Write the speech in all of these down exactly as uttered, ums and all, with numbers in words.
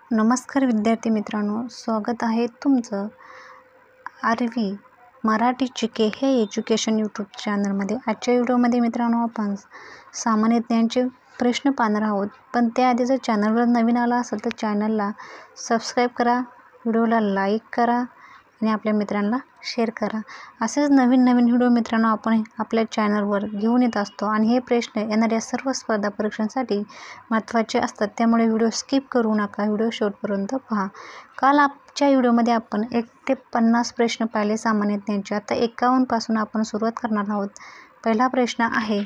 नमस्कार विद्यार्थी मित्रांनो, स्वागत आहे तुमचं आरवी मराठी जीके हे एज्युकेशन यूट्यूब चॅनलमध्ये। आजच्या व्हिडिओमध्ये मित्रांनो आपण सामान्य ज्ञानचे प्रश्न पाहणार आहोत। पण त्याआधी जर चॅनलवर नवीन आला असेल तर चॅनलला सबस्क्राईब करा, व्हिडिओला लाईक करा आणि आपल्या मित्रांना शेअर करा। असेच नवीन नवीन व्हिडिओ मित्रांनो आपण आपल्या चॅनलवर घेऊन येत असतो आणि हे प्रश्न येणाऱ्या सर्व स्पर्धा परीक्षांसाठी महत्त्वाचे असतात, त्यामुळे व्हिडिओ स्किप करू नका, व्हिडिओ शेवटपर्यंत पहा। काल आजच्या व्हिडिओमध्ये आपण एक ते पन्नास प्रश्न पाहिले सामान्य ज्ञानचे। आता एकावन्न पासून आपण सुरुवात करणार आहोत। पहिला प्रश्न आहे,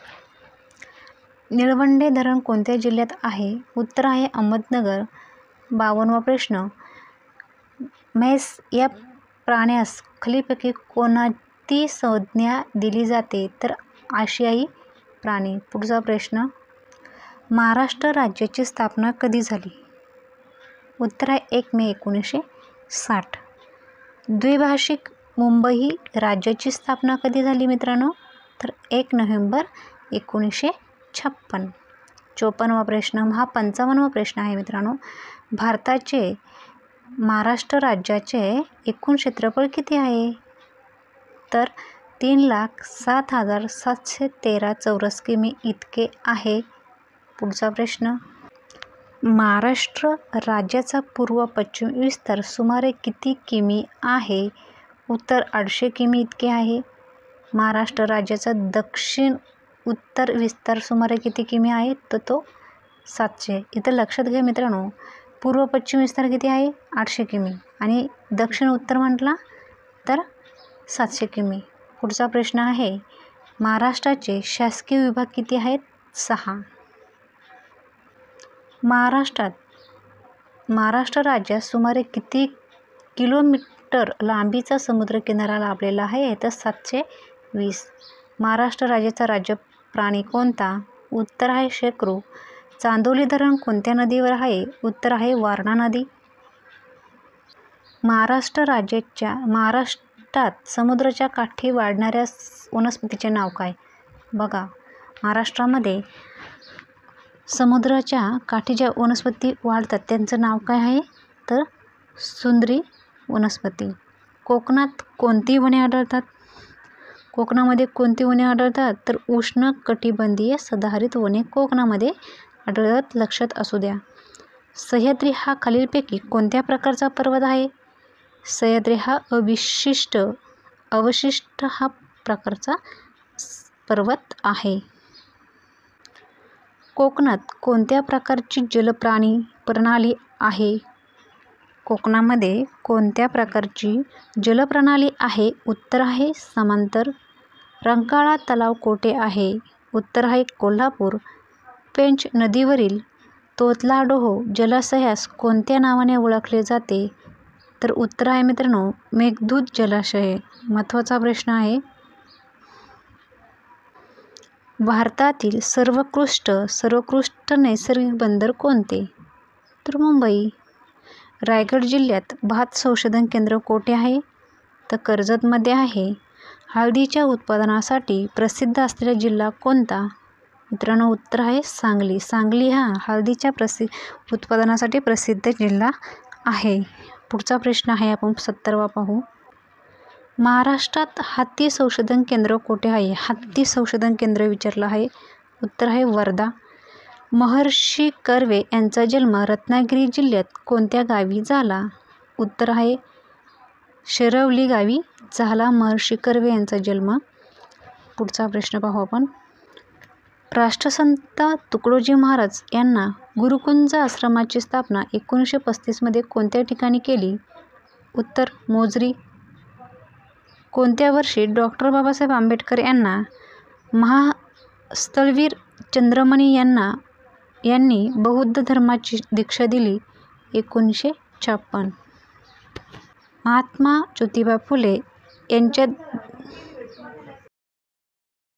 निळवंडे धरण कोणत्या जिल्ह्यात आहे? उत्तर आहे अहमदनगर। बावन्नवा प्रश्न, म्हैस या प्राण्यास खालीलपैकी कोणती संज्ञा दिली जाते? तर आशियाई प्राणी। पुढचा प्रश्न, महाराष्ट्र राज्याची स्थापना कधी झाली? उत्तर आहे एक मे एकोणीसशे साठ। द्विभाषिक मुंबई राज्याची स्थापना कधी झाली मित्रांनो? तर एक नोव्हेंबर एकोणीसशे छप्पन। चोपन्नवा प्रश्न, हा पंचावन्नवा प्रश्न आहे मित्रांनो, भारताचे महाराष्ट्र राज्याचे एकूण क्षेत्रफळ किती आहे? तर तीन लाख सात हजार सातशे तेरा चौरस किमी इतके आहे। पुढचा प्रश्न, महाराष्ट्र राज्याचा पूर्व पश्चिम विस्तार सुमारे किती किमी आहे? उत्तर आठशे किमी इतके आहे। महाराष्ट्र राज्याचा दक्षिण उत्तर विस्तार सुमारे किती किमी आहे? तर तो सातशे। इथं लक्षात घ्या मित्रांनो, पूर्व पश्चिम विस्तार किती आहे? आठशे किमी आणि दक्षिण उत्तर म्हटला तर सातशे किमी। पुढचा प्रश्न आहे, महाराष्ट्राचे शासकीय विभाग किती आहेत? सहा। महाराष्ट्रात महाराष्ट्र राज्यात सुमारे किती किलोमीटर लांबीचा समुद्रकिनारा लाभलेला आहे? तर सातशे वीस। महाराष्ट्र राज्याचा राज्य प्राणी कोणता? उत्तर आहे शेकरू। चांदोली धरण कोणत्या नदीवर आहे? उत्तर आहे वारणा नदी। महाराष्ट्र राज्याच्या महाराष्ट्रात समुद्राच्या काठी वाढणाऱ्या वनस्पतीचे नाव काय? बघा, महाराष्ट्रामध्ये समुद्राच्या काठी ज्या वनस्पती वाढतात त्यांचं नाव काय आहे? तर सुंदरी वनस्पती। कोकणात कोणती वने आढळतात? कोकणामध्ये कोणती वने आढळतात? तर उष्ण कटिबंधीय सदाहरित वने कोकणामध्ये आढळतात, लक्षात असू द्या। सह्याद्री हा खालीलपैकी कोणत्या प्रकारचा पर्वत आहे? सह्याद्री हा अविशिष्ट अवशिष्ट हा प्रकारचा पर्वत आहे। कोकणात कोणत्या प्रकारची जलप्राणी प्रणाली आहे? कोकणामध्ये कोणत्या प्रकारची जलप्रणाली आहे? उत्तर आहे समांतर। रंकाळा तलाव कोठे आहे? उत्तर आहे कोल्हापूर। पेंच नदीवरील तोतलाडोह जलाशयास कोणत्या नावाने ओळखले जाते? तर उत्तर आहे मित्रांनो मेघदूत जलाशय। महत्त्वाचा प्रश्न आहे, भारतातील सर्वोत्कृष्ट सर्वोत्कृष्ट नैसर्गिक बंदर कोणते? तर मुंबई। रायगड जिल्ह्यात भात संशोधन केंद्र कोठे आहे? तर कर्जतमध्ये आहे। हळदीच्या उत्पादनासाठी प्रसिद्ध असलेला जिल्हा कोणता? मित्रांनो उत्तर आहे सांगली। सांगली हा हळदीच्या प्रसि उत्पादनासाठी प्रसिद्ध जिल्हा आहे। पुढचा प्रश्न आहे, आपण सत्तरवा पाहू, महाराष्ट्रात हत्ती संशोधन केंद्र कोठे आहे? हत्ती संशोधन केंद्र विचारलं आहे, उत्तर आहे वर्धा। महर्षी कर्वे यांचा जन्म रत्नागिरी जिल्ह्यात कोणत्या गावी झाला? उत्तर आहे शिरवली गावी झाला महर्षी कर्वे यांचा जन्म। पुढचा प्रश्न पाहू आपण, राष्ट्रसंत तुकडोजी महाराज यांना गुरुकुंज आश्रमाची स्थापना एकोणीसशे पस्तीसमध्ये कोणत्या ठिकाणी केली? उत्तर मोझरी। कोणत्या वर्षी डॉक्टर बाबासाहेब आंबेडकर यांना महास्थळवीर चंद्रमणी यांना यांनी बौद्ध धर्माची दीक्षा दिली? एकोणीसशे छप्पन। महात्मा ज्योतिबा फुले यांच्या